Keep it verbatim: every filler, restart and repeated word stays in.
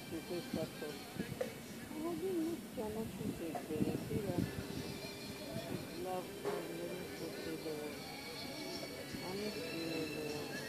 su questa cosa. Ma di musica non ci sente, sera love and the music to the honestly